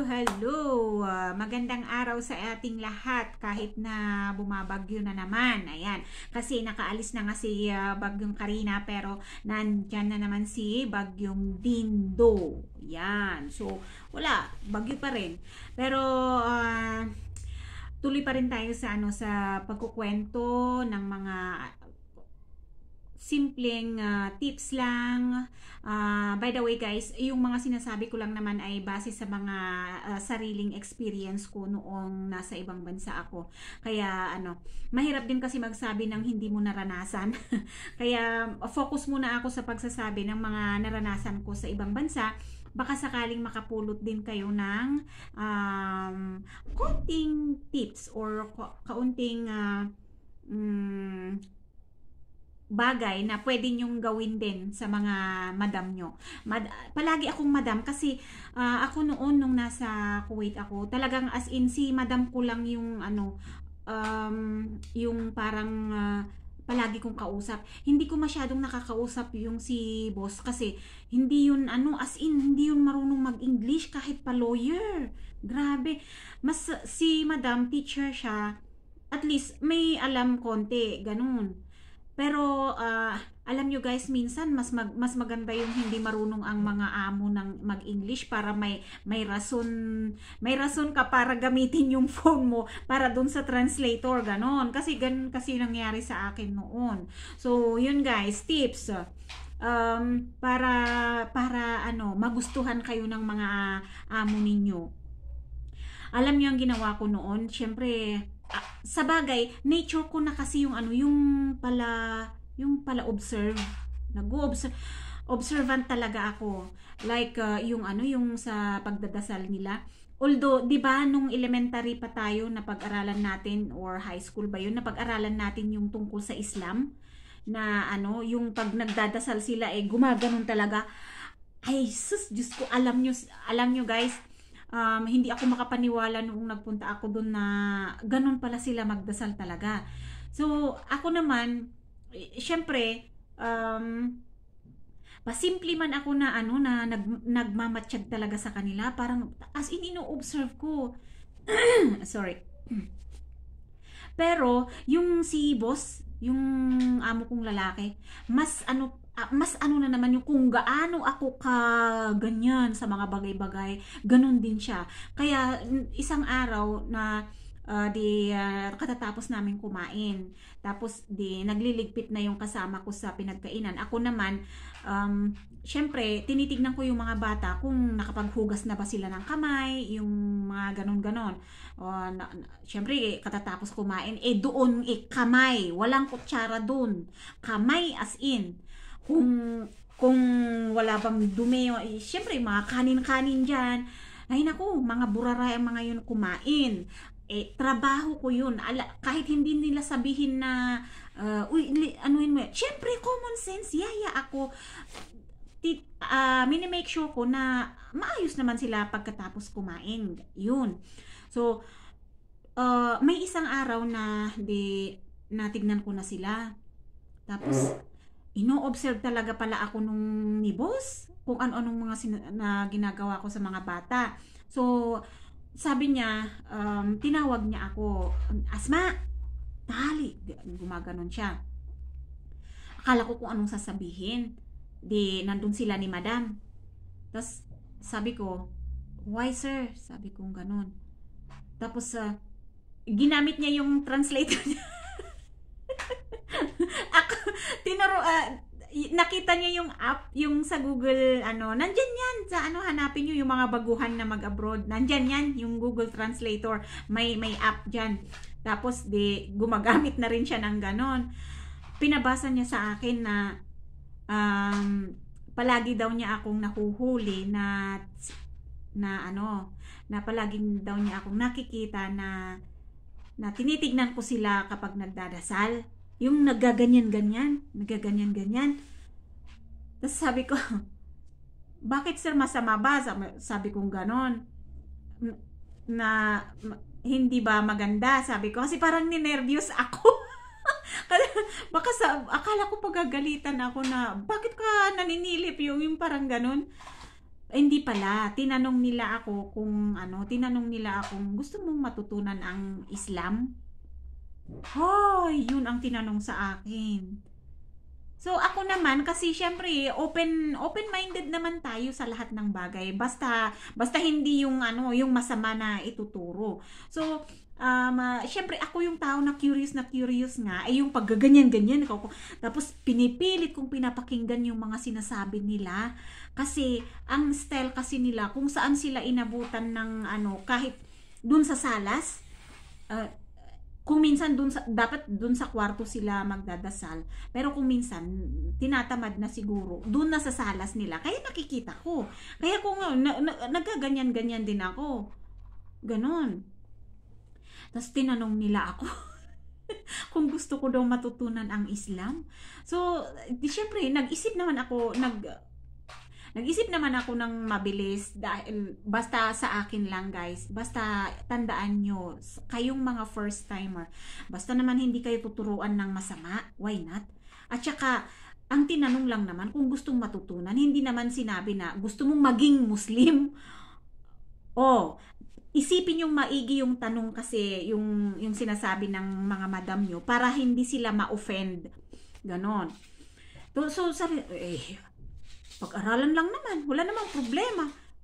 Hello! Magandang araw sa ating lahat kahit na bumabagyo na naman. Ayan, kasi nakaalis na nga si Bagyong Karina pero nandyan na naman si Bagyong Dindo. Yan. So, wala. Bagyo pa rin. Pero, tuloy pa rin tayo sa sa pagkukwento ng mga simpleng tips lang. By the way guys, yung mga sinasabi ko lang naman ay base sa mga sariling experience ko noong nasa ibang bansa ako. Kaya mahirap din kasi magsabi ng hindi mo naranasan. Kaya focus muna ako sa pagsasabi ng mga naranasan ko sa ibang bansa. Baka sakaling makapulot din kayo ng kaunting tips or kaunting bagay na pwede nyong gawin din sa mga madam nyo. Palagi akong madam kasi ako noon nung nasa Kuwait ako, talagang as in si madam ko lang yung yung parang palagi kong kausap. Hindi ko masyadong nakakausap yung si boss kasi hindi yun as in hindi yun marunong mag-English kahit pa lawyer. Grabe. Mas si madam teacher siya. At least may alam konti, ganun. Pero alam nyo guys, minsan mas maganda yung hindi marunong ang mga amo ng mag-English para may rason ka para gamitin yung phone mo para dun sa translator, ganon. Kasi ganun kasi nangyari sa akin noon. So, yun guys, tips. Para magustuhan kayo ng mga amo ninyo. Alam nyo ang ginawa ko noon, syempre sa bagay, nature ko na kasi yung yung pala observe. Observant talaga ako. Like yung sa pagdadasal nila. Although, 'di ba nung elementary pa tayo na pag-aralan natin or high school ba 'yun, na pag-aralan natin yung tungkol sa Islam na yung pag nagdadasal sila gumaganon talaga. Ay, sus, Diyos ko, alam nyo guys, hindi ako makapaniwala noong nagpunta ako doon na ganun pala sila magdasal talaga. So, ako naman, syempre, pasimple man ako na nagmamatsyag talaga sa kanila, parang as in ino-observe ko. Sorry. Pero, yung si boss, yung amo kong lalaki, mas na naman yung kung gaano ako ka ganyan sa mga bagay-bagay, ganun din siya. Kaya isang araw na katatapos namin kumain, tapos nagliligpit na yung kasama ko sa pinagkainan. Ako naman, syempre tinitignan ko yung mga bata kung nakapaghugas na ba sila ng kamay, yung mga ganon-ganon. Syempre katatapos kumain, doon kamay, walang kutsara doon, kamay as in. Kung wala bang dumi, syempre mga kanin-kanin dyan, ay naku, mga buraray ang mga yun kumain. Trabaho ko yun. Kahit hindi nila sabihin na anuin mo, syempre common sense, yaya ako. Minimake sure ko na maayos naman sila pagkatapos kumain. Yun. So, may isang araw na natignan ko na sila. Tapos, ino-observe talaga pala ako nung ni boss kung ano-anong mga na ginagawa ko sa mga bata. So, sabi niya, tinawag niya ako, Asma, tali, gumaganon siya. Akala ko kung anong sasabihin. Nandun sila ni madam. Tapos, sabi ko, why sir? Sabi ko ganon. Tapos, ginamit niya yung translator niya. Nakita niya yung app, yung sa Google, nandyan yan, sa hanapin niyo yung mga baguhan na mag-abroad, nandyan yan, yung Google Translator, may app dyan. Tapos, gumagamit na rin siya ng ganon. Pinabasa niya sa akin na, palagi daw niya akong nahuhuli na palaging daw niya akong nakikita na tinitignan ko sila kapag nagdadasal. Yung nagaganyan-ganyan. Tapos sabi ko, bakit sir, masama ba? Sabi ko ganon. Na hindi ba maganda? Sabi ko, kasi parang ninervyos ako. Baka akala ko pagagalitan ako na, bakit ka naninilip yung parang ganon. Hindi pala, tinanong nila ako kung tinanong nila akong gusto mong matutunan ang Islam? Hoy, yun ang tinanong sa akin. So ako naman kasi syempre open-minded naman tayo sa lahat ng bagay. Basta hindi yung yung masama na ituturo. So syempre ako yung tao na curious nga ay yung paggaganyan-ganyan ako. Tapos pinipilit kong pinapakinggan yung mga sinasabi nila kasi ang style kasi nila kung saan sila inabutan ng kahit dun sa salas, uh, kung minsan dapat dun sa kwarto sila magdadasal, pero kung minsan tinatamad na siguro dun na sa salas nila, kaya nakikita ko, kaya kung nagkaganyan-ganyan din ako, ganon. Tapos tinanong nila ako kung gusto ko daw matutunan ang Islam. So syempre nag-isip naman ako ng mabilis dahil basta sa akin lang guys, basta tandaan nyo, kayong mga first timer, basta naman hindi kayo tuturuan ng masama, why not? At saka, ang tinanong lang naman kung gustong matutunan, hindi naman sinabi na gusto mong maging Muslim. Isipin yung maigi yung tanong kasi yung sinasabi ng mga madam nyo para hindi sila ma-offend. Ganon. So sabi, pag-aralan lang naman, wala namang problema.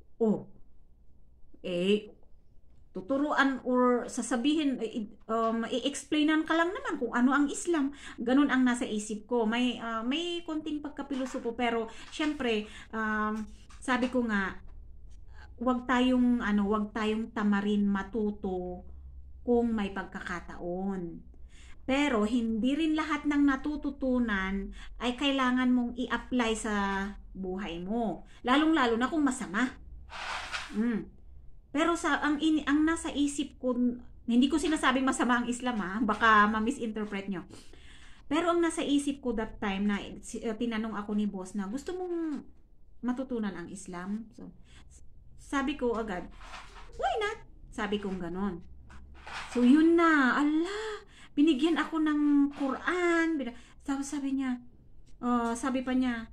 Tuturuan or sasabihin, i-explainan ka lang naman kung ano ang Islam. Ganun ang nasa isip ko. May konting pagkapilosopo pero syempre, sabi ko nga, wag tayong tamarin matuto kung may pagkakataon. Pero hindi rin lahat ng natututunan ay kailangan mong i-apply sa buhay mo. Lalong-lalo na kung masama. Pero ang nasa isip ko, hindi ko sinasabing masama ang Islam baka ma-misinterpret nyo. Pero ang nasa isip ko that time na tinanong ako ni boss na gusto mong matutunan ang Islam. So, sabi ko agad, why not? Sabi kong ganon. So yun na, binigyan ako ng Quran. Sabi niya, sabi pa niya,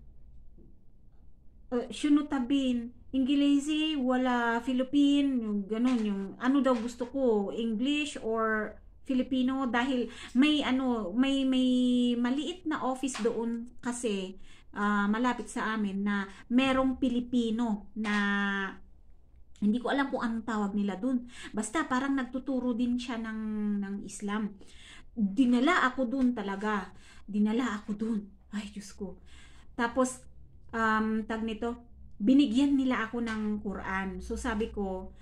syunutabin, Inglesi, wala Philippine, yung ganun, yung ano daw gusto ko, English or Filipino, dahil may maliit na office doon kasi, malapit sa amin na merong Pilipino na hindi ko alam kung anong tawag nila dun. Basta parang nagtuturo din siya ng Islam. Dinala ako dun talaga. Ay, Diyos ko. Tapos, tag nito, binigyan nila ako ng Quran. So, sabi ko,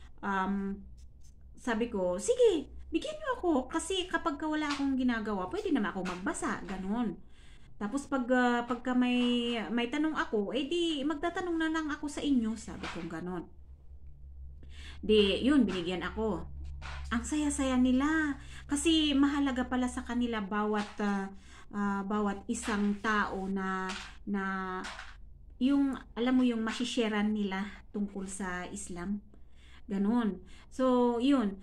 sige, bigyan niyo ako. Kasi kapag wala akong ginagawa, pwede naman ako magbasa. Ganon. Tapos, pagka may tanong ako, di, magtatanong na lang ako sa inyo. Sabi ko, ganon. Yun, binigyan ako. Ang saya-saya nila. Kasi mahalaga pala sa kanila bawat isang tao na yung, alam mo yung masisharean nila tungkol sa Islam. Ganon. So, yun.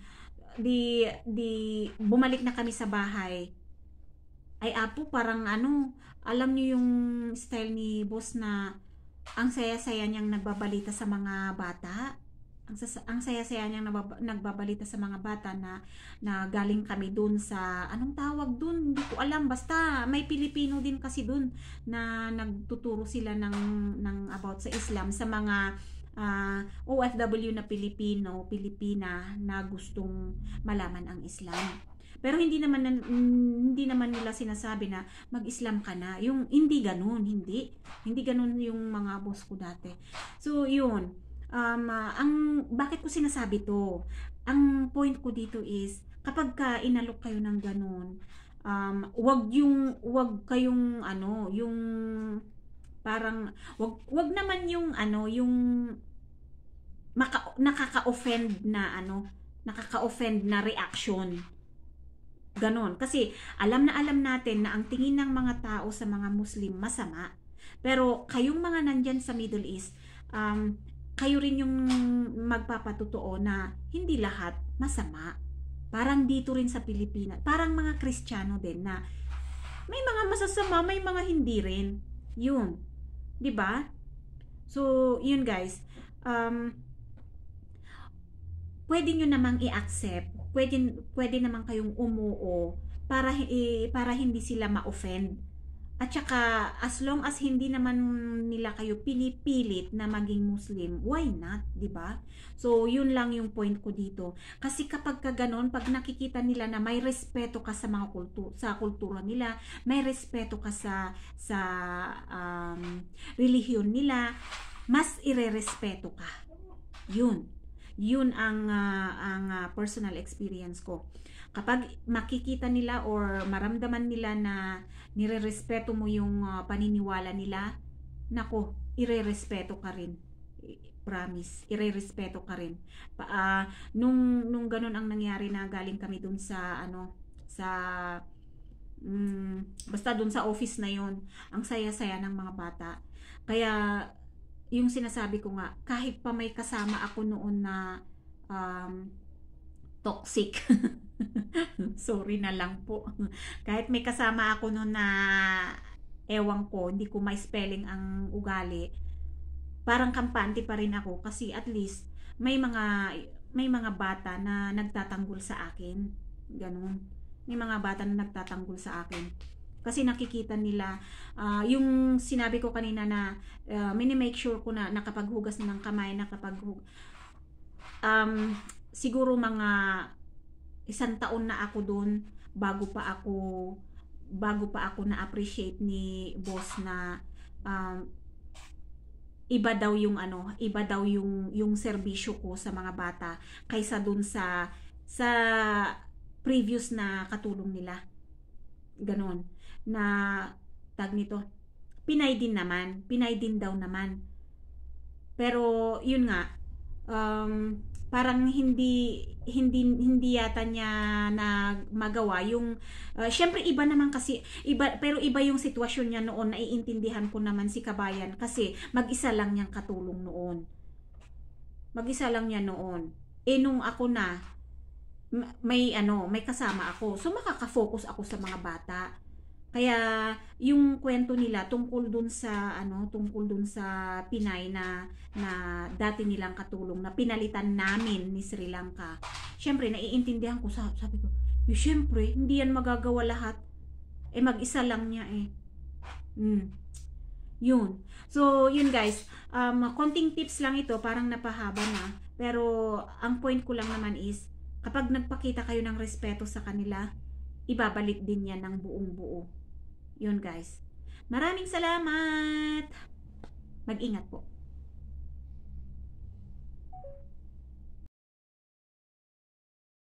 Bumalik na kami sa bahay. Ay, parang alam niyo yung style ni boss na ang saya-saya niyang nagbabalita sa mga bata. Ang saya-saya niyang nagbabalita sa mga bata na galing kami dun sa, anong tawag dun? Hindi ko alam. Basta may Pilipino din kasi dun na nagtuturo sila ng about sa Islam sa mga OFW na Pilipina na gustong malaman ang Islam. Pero hindi naman nila sinasabi na mag-Islam ka na. Yung hindi ganun, hindi ganun yung mga boss ko dati. So, yun. Bakit ko sinasabi to? Ang point ko dito is, kapag inalok kayo ng ganun, wag kayong yung parang wag naman yung nakaka-offend na reaction. Ganon. Kasi alam natin na ang tingin ng mga tao sa mga Muslim masama. Pero kayong mga nandyan sa Middle East, kayo rin yung magpapatotoo na hindi lahat masama. Parang dito rin sa Pilipinas, parang mga Kristiyano din na may mga masasama, may mga hindi rin. Yun. 'Di ba? So, yun guys. um, pwede nyo namang i-accept, pwede namang kayong umuo para hindi sila ma-offend. At saka, as long as hindi naman nila kayo pinipilit na maging Muslim, why not, di ba? So, yun lang yung point ko dito. Kasi kapag ka ganon, pag nakikita nila na may respeto ka sa mga sa kultura nila, may respeto ka sa relihiyon nila, mas irerespeto ka. Yun ang personal experience ko. Kapag makikita nila or maramdaman nila na nirerespeto mo yung paniniwala nila, nako, irerespeto ka rin. Promise, irerespeto ka rin. Nung ganun ang nangyari na galing kami dun sa basta dun sa office na yun, ang saya-saya ng mga bata. Kaya yung sinasabi ko nga, kahit pa may kasama ako noon na toxic, sorry na lang po, kahit may kasama ako noon na ewan ko, hindi ko may spelling ang ugali, parang kampante pa rin ako kasi at least may mga bata na nagtatanggol sa akin. Ganun. May mga bata na nagtatanggol sa akin. Kasi nakikita nila, yung sinabi ko kanina na mini-make sure ko na nakapaghugas ng kamay, siguro mga 1 taon na ako doon bago pa ako na-appreciate ni boss na iba daw yung serbisyo ko sa mga bata kaysa doon sa previous na katulong nila. Ganon. Na tag nito, Pinay din daw naman. Pero yun nga, parang hindi yata niya na magawa yung syempre iba naman kasi pero iba yung sitwasyon niya noon. Naiintindihan ko naman si kabayan kasi mag-isa lang niyang katulong noon. Mag-isa lang niya noon. Nung ako na may kasama ako. So makaka-focus ako sa mga bata. Kaya yung kwento nila tungkol dun sa Pinay na dati nilang katulong na pinalitan namin ni Sri Lanka. Syempre naiintindihan ko, sabi ko, syempre hindi yan magagawa lahat. Mag-isa lang niya eh. Yun. So, yun guys, konting tips lang ito, parang napahaba na. Pero ang point ko lang naman is kapag nagpakita kayo ng respeto sa kanila, ibabalik din yan ng buong buo. Yun guys. Maraming salamat. Mag-ingat po.